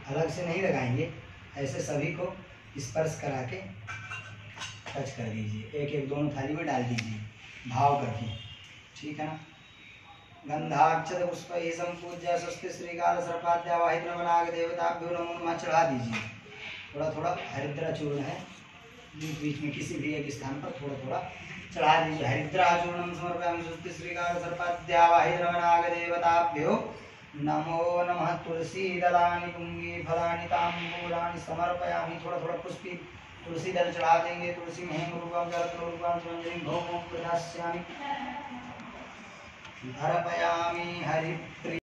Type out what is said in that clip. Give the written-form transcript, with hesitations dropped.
अलग से नहीं लगाएंगे, ऐसे सभी को स्पर्श करा के टच कर दीजिए, एक एक दोनों थाली में डाल दीजिए भाव करके, ठीक है ना। गंधाक्षत पुष्प संपूज्य स्वस्ति श्री काल सर्पाद्यावाहित नवनाग देवताभ्यो नमो नमः चढ़ा दीजिए। थोड़ा थोड़ा हरिद्रा चूर्ण है, बीच बीच में किसी भी एक स्थान पर थोड़ा थोड़ा चढ़ा दीजिए। हरिद्रा चूर्णम समर्पयामि स्वस्ति श्री काल सर्पाद्यावाहित नवनाग देवताभ्यो नमो नमः। तुलसी दलानि पुंगी फलानि तांबूलानि समर्पयामि। थोड़ा थोड़ा पुष्पी तुलसी दल चढ़ा देंगे। तुलसी महेम रूपम जलत्रो रूपम सुरंजनी भोगों प्रदास्यामि। अर्पयामि हरि